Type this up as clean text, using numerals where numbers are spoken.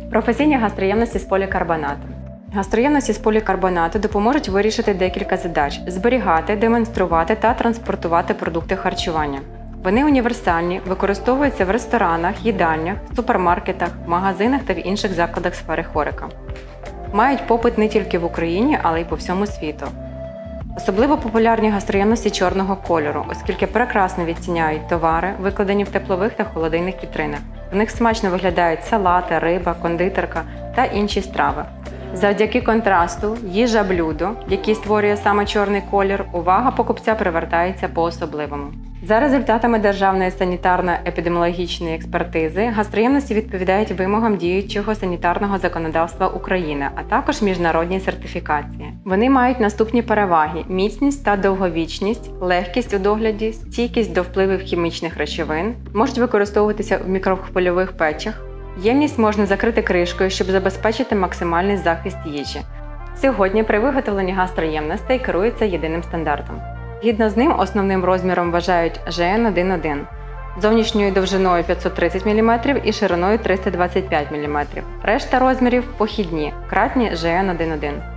Професійні гастроємності з полікарбонату. Гастроємності з полікарбонату допоможуть вирішити декілька задач – зберігати, демонструвати та транспортувати продукти харчування. Вони універсальні, використовуються в ресторанах, їдальнях, супермаркетах, магазинах та в інших закладах сфери хорика. Мають попит не тільки в Україні, але й по всьому світу. Особливо популярні гастроємності чорного кольору, оскільки прекрасно відтіняють товари, викладені в теплових та холодильних вітринах. В них смачно виглядають салати, риба, кондитерка та інші страви. Завдяки контрасту, їжа-блюдо, який створює саме чорний колір, увага покупця привертається по-особливому. За результатами Державної санітарно-епідеміологічної експертизи, гастроємності відповідають вимогам діючого санітарного законодавства України, а також міжнародній сертифікації. Вони мають наступні переваги – міцність та довговічність, легкість у догляді, стійкість до впливів хімічних речовин, можуть використовуватися в мікрохвильових печах. Ємність можна закрити кришкою, щоб забезпечити максимальний захист їжі. Сьогодні при виготовленні гастроємностей керується єдиним стандартом. Згідно з ним, основним розміром вважають ЖН-1-1, зовнішньою довжиною 530 мм і шириною 325 мм. Решта розмірів – похідні, кратні ЖН-1-1.